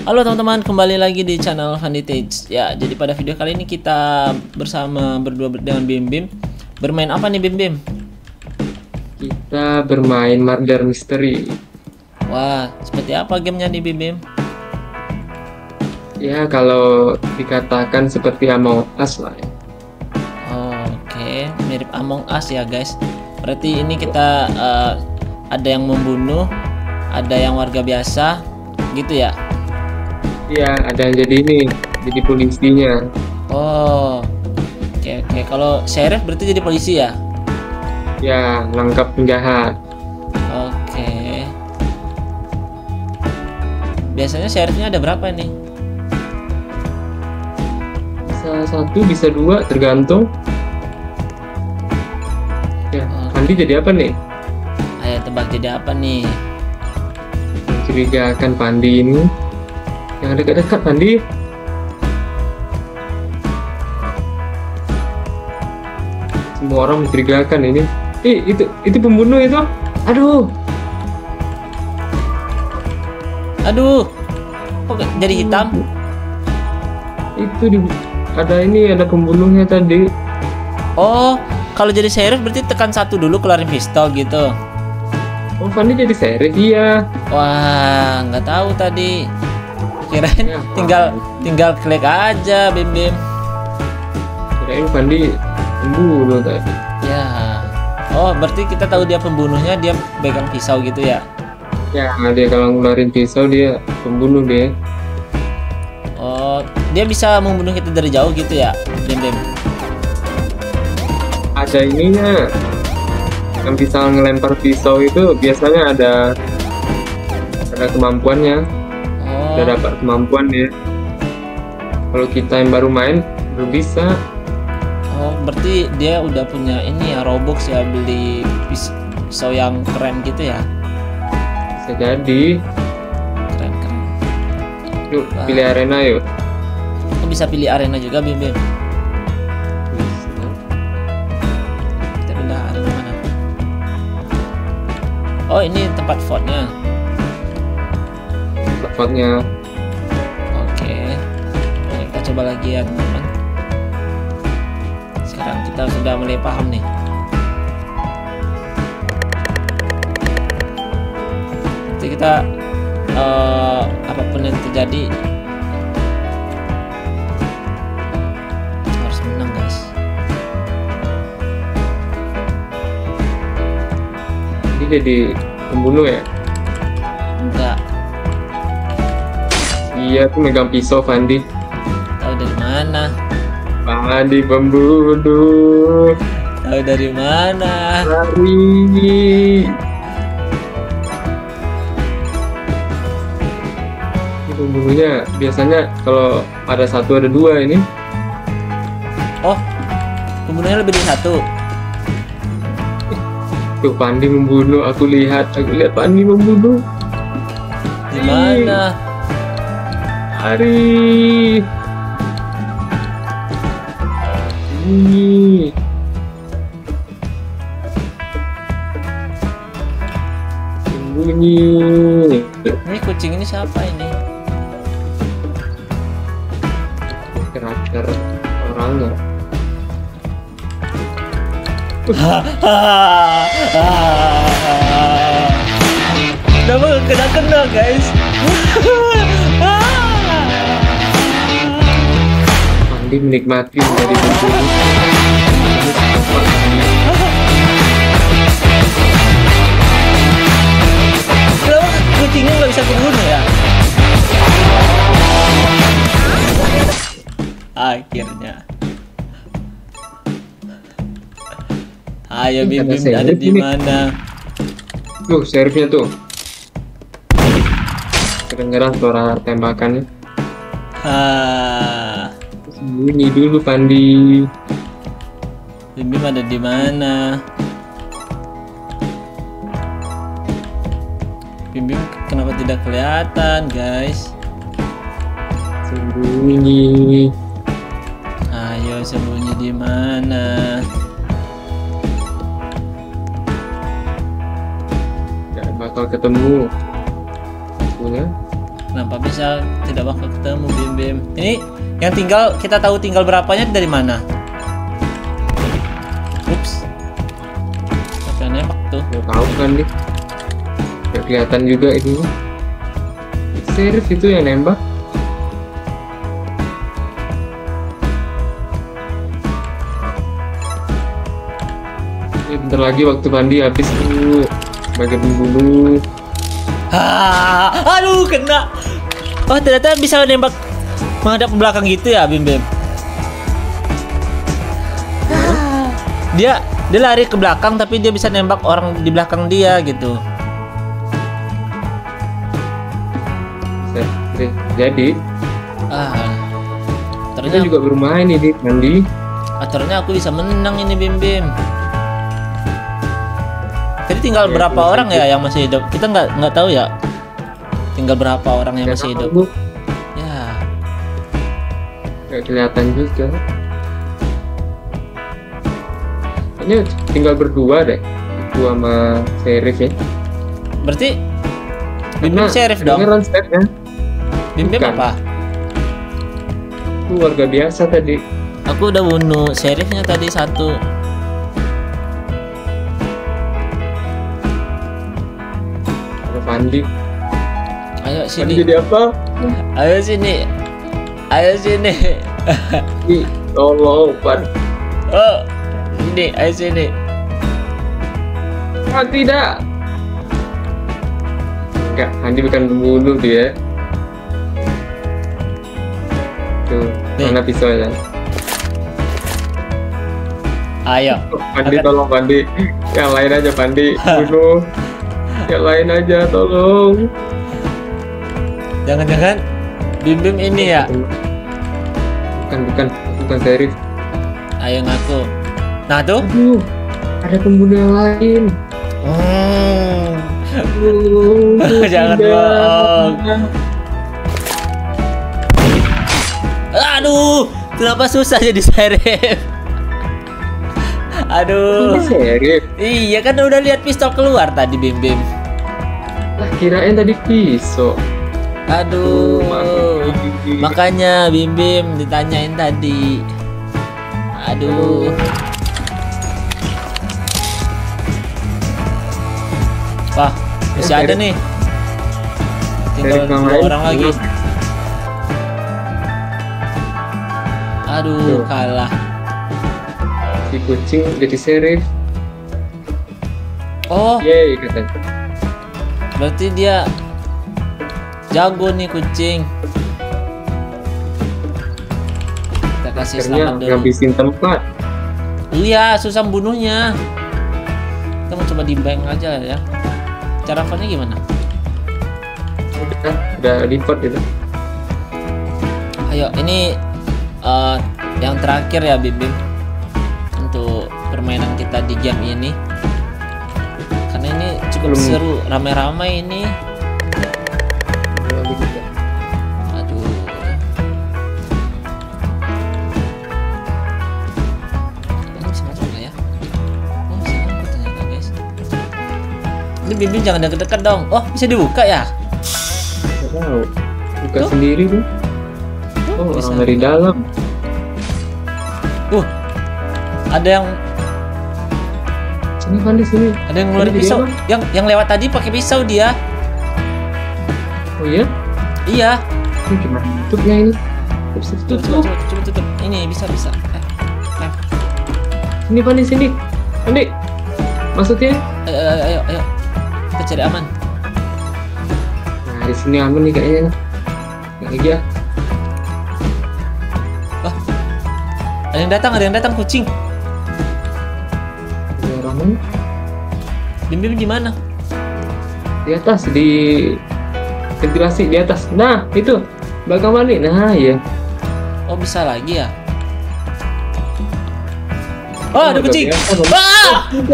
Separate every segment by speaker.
Speaker 1: Halo teman-teman, kembali lagi di channel Vanditage. Ya, jadi pada video kali ini kita bersama berdua dengan Bim Bim. Bermain apa nih Bim Bim?
Speaker 2: Kita bermain Murder Mystery.
Speaker 1: Wah, seperti apa gamenya nih Bim Bim?
Speaker 2: Ya, kalau dikatakan seperti Among Us lah ya.
Speaker 1: Oke, mirip Among Us ya guys. Berarti ini kita ada yang membunuh, ada yang warga biasa, gitu ya?
Speaker 2: Iya, ada yang jadi polisinya.
Speaker 1: Oh, oke. Kalau sheriff berarti jadi polisi ya?
Speaker 2: Ya, nangkap penjahat.
Speaker 1: Oke. Biasanya sheriffnya ada berapa nih?
Speaker 2: Bisa satu, bisa dua, tergantung. Ya, Andi jadi apa nih?
Speaker 1: Ayo tebak jadi apa nih?
Speaker 2: Mencurigakan Pandi ini. Yang dekat-dekat Pandi. Semua orang mencurigakan ini. Itu pembunuh itu. Aduh.
Speaker 1: Aduh, kok jadi hitam?
Speaker 2: Ada pembunuhnya tadi.
Speaker 1: Oh, kalau jadi sheriff berarti tekan satu dulu keluarin pistol gitu.
Speaker 2: Oh, Fandi jadi sheriff, iya.
Speaker 1: Wah, nggak tahu tadi. Kirain
Speaker 2: Ya,
Speaker 1: tinggal klik aja, Bim Bim.
Speaker 2: kirain Fandi pembunuh tadi.
Speaker 1: Ya. Oh, berarti kita tahu dia pembunuhnya, dia pegang pisau gitu ya?
Speaker 2: Ya, dia kalau ngeluarin pisau dia pembunuh dia.
Speaker 1: Oh, dia bisa membunuh kita dari jauh gitu ya, Bim Bim?
Speaker 2: Ada ininya. Yang bisa ngelempar pisau itu biasanya ada kemampuannya.
Speaker 1: Oh,
Speaker 2: Udah dapat kemampuan dia. Kalau kita yang baru main belum bisa.
Speaker 1: oh, berarti dia udah punya ini ya, Robux ya, beli pisau yang keren gitu ya?
Speaker 2: Bisa jadi.
Speaker 1: Keren.
Speaker 2: Yuk,
Speaker 1: Wah.
Speaker 2: pilih arena yuk.
Speaker 1: Aku bisa pilih arena juga, Bim Bim.
Speaker 2: Bisa.
Speaker 1: Kita pindah arena mana? Oh, ini tempat vote-nya.
Speaker 2: Platformnya.
Speaker 1: Oke. Nah, kita coba lagi ya, teman-teman. Sekarang kita sudah mulai paham nih. Nanti kita apapun yang terjadi harus menang, guys.
Speaker 2: Ini jadi pembunuh ya?
Speaker 1: Enggak
Speaker 2: Iya, tuh megang pisau Fandi.
Speaker 1: tahu dari mana.
Speaker 2: Fandi pembunuh.
Speaker 1: Tahu dari mana.
Speaker 2: Lari. Ini pembunuhnya biasanya kalau ada satu ada dua ini.
Speaker 1: Oh, pembunuhnya lebih dari satu.
Speaker 2: Tuh Fandi membunuh. Aku lihat Fandi membunuh.
Speaker 1: Di mana?
Speaker 2: Lari. Ini. Sembunyi.
Speaker 1: Ini kucing ini siapa ini?
Speaker 2: Karakter orangnya.
Speaker 1: Kenapa kena guys?
Speaker 2: Fandi menikmati menjadi pembunuh.
Speaker 1: Kenapa kucingnya nggak bisa dibunuh ya? Akhirnya. Ayo Bim Bim, ada di mana?
Speaker 2: Tuh, servisnya tuh. Kedengeran suara tembakannya. Sembunyi dulu, Fandi.
Speaker 1: Bim Bim ada di mana? Bim Bim kenapa tidak kelihatan, guys?
Speaker 2: Sembunyi.
Speaker 1: Ayo sembunyi di mana?
Speaker 2: Gak bakal ketemu. Punya.
Speaker 1: Kenapa bisa tidak bakal ketemu Bim Bim? Ini yang tinggal, kita tahu tinggal berapanya dari mana? Ups. Siapa yang nembak tuh?
Speaker 2: Nggak tahu kan nih. Nggak kelihatan juga ini. Sheriff itu yang nembak. Ini bentar lagi waktu mandi habis tuh sebagai pembunuh.
Speaker 1: Aduh, kena. Oh, ternyata bisa nembak menghadap ke belakang gitu ya, Bim Bim. Dia lari ke belakang tapi dia bisa nembak orang di belakang dia gitu.
Speaker 2: Jadi kita
Speaker 1: ternyata
Speaker 2: juga bermain ini mandi.
Speaker 1: ternyata aku bisa menang ini Bim Bim. Jadi tinggal
Speaker 2: Ya,
Speaker 1: berapa
Speaker 2: itu
Speaker 1: orang ya yang masih hidup? Kita nggak tahu ya. Tinggal berapa orang yang
Speaker 2: Nggak
Speaker 1: masih hidup?
Speaker 2: tahu.
Speaker 1: Ya.
Speaker 2: Nggak kelihatan juga. Ini tinggal berdua deh, aku sama Sheriff ya.
Speaker 1: Berarti Bim Bim sheriff dong.
Speaker 2: Beneran stepnya.
Speaker 1: Bim Bim
Speaker 2: Bukan.
Speaker 1: apa?
Speaker 2: Itu warga biasa tadi.
Speaker 1: Aku udah bunuh sheriffnya tadi satu.
Speaker 2: Ada Pandi.
Speaker 1: Ayo
Speaker 2: Pandi
Speaker 1: sini.
Speaker 2: jadi apa?
Speaker 1: Ayo sini. Ayo sini.
Speaker 2: Ih, tolong Pan.
Speaker 1: Oh, sini. Ayo sini.
Speaker 2: Ah, tidak. Enggak, Pandi bukan pembunuh dia. Tuh,
Speaker 1: Nih.
Speaker 2: mana pisaunya?
Speaker 1: Ayo.
Speaker 2: Pandi
Speaker 1: Akan-
Speaker 2: tolong Pandi. Yang lain aja Pandi bunuh. Yang lain aja tolong.
Speaker 1: Jangan-jangan Bim Bim ini ya.
Speaker 2: Bukan Sheriff.
Speaker 1: Ayo ngaku. Nah tuh.
Speaker 2: Aduh, ada pembunuh yang lain. Aduh,
Speaker 1: Jangan
Speaker 2: tidak.
Speaker 1: bohong. Aduh, kenapa susah jadi sheriff? Aduh.
Speaker 2: Ini Sheriff.
Speaker 1: Iya kan udah lihat pistol keluar tadi Bim Bim.
Speaker 2: Lah kirain tadi pisau.
Speaker 1: Aduh.
Speaker 2: Maaf.
Speaker 1: Makanya Bim Bim ditanyain tadi. Aduh. Wah, masih ada nih. Tinggal
Speaker 2: Sheriff yang
Speaker 1: 2
Speaker 2: lain.
Speaker 1: orang lagi. Aduh,
Speaker 2: Tuh.
Speaker 1: kalah.
Speaker 2: Si kucing jadi Sheriff.
Speaker 1: Oh,
Speaker 2: Yeay katanya.
Speaker 1: berarti dia jago nih kucing. Kita kasih
Speaker 2: Akhirnya
Speaker 1: selamat dulu.
Speaker 2: ngabisin tempat.
Speaker 1: Iya, susah bunuhnya. Kita mau coba di bank aja ya. Cara fun-nya gimana?
Speaker 2: Udah default gitu.
Speaker 1: Ayo, ini yang terakhir ya Bim Bim untuk permainan kita di game ini. Karena ini cukup
Speaker 2: Belum.
Speaker 1: seru, rame-rame ini. Aduh. Ini bisa masuk nggak ya? Oh, bisa masuk ternyata guys. Ini Bim Bim jangan deket-deket dong. Oh, bisa dibuka ya?
Speaker 2: Nggak tahu. Buka
Speaker 1: Tuh.
Speaker 2: sendiri tuh. Oh,
Speaker 1: Bisa
Speaker 2: orang dari
Speaker 1: buka.
Speaker 2: dalam.
Speaker 1: Ada yang
Speaker 2: Sini kan di sini.
Speaker 1: ngeluarin
Speaker 2: Ini dia
Speaker 1: pisau.
Speaker 2: apa?
Speaker 1: Yang lewat tadi pakai pisau dia.
Speaker 2: Oh iya?
Speaker 1: Iya.
Speaker 2: Ini gimana tutupnya ini?
Speaker 1: Tutup, coba tutup. Ini bisa.
Speaker 2: Sini Pandi sini. Pandi. Maksudnya?
Speaker 1: Ayo. Kita cari aman.
Speaker 2: Nah, di sini aman nih kayaknya. Nggak lagi ya.
Speaker 1: Ada yang datang kucing.
Speaker 2: Ada orang mana?
Speaker 1: Bim Bim di mana?
Speaker 2: Di atas, di ventilasi di atas. Nah, itu. Belakang Pandi. Nah, iya.
Speaker 1: Oh, bisa lagi ya? Oh, ada
Speaker 2: Luar
Speaker 1: kucing.
Speaker 2: biasa, Bang.
Speaker 1: Ah!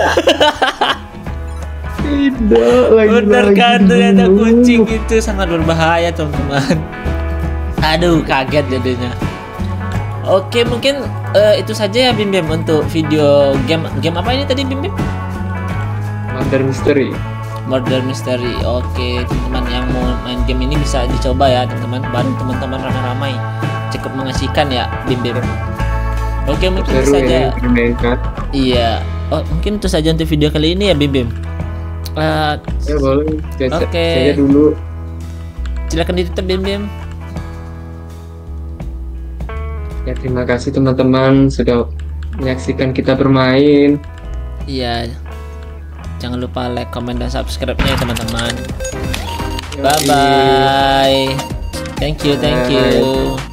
Speaker 2: Tidak lagi.
Speaker 1: Bener kan, ternyata kucing itu sangat berbahaya, teman-teman. Aduh, kaget jadinya. Oke, mungkin itu saja ya Bim Bim untuk video game apa ini tadi Bim Bim?
Speaker 2: Murder Mystery.
Speaker 1: Murder Mystery. Oke, teman-teman yang mau main game ini bisa dicoba ya, teman-teman. Bareng teman-teman ramai-ramai. Cukup mengasihkan ya, Bim Bim. Oke, mungkin itu
Speaker 2: Seru
Speaker 1: saja.
Speaker 2: ya dimainkan.
Speaker 1: Iya. Oh, mungkin itu saja untuk video kali ini ya, Bim Bim.
Speaker 2: Ya boleh.
Speaker 1: Oke.
Speaker 2: Saya dulu.
Speaker 1: Silakan ditutup, Bim Bim.
Speaker 2: Ya terima kasih teman-teman sudah menyaksikan kita bermain.
Speaker 1: Iya. Jangan lupa like, comment, dan subscribe-nya ya, teman-teman.
Speaker 2: Yoi.
Speaker 1: Bye bye. Thank you.
Speaker 2: Bye.
Speaker 1: You.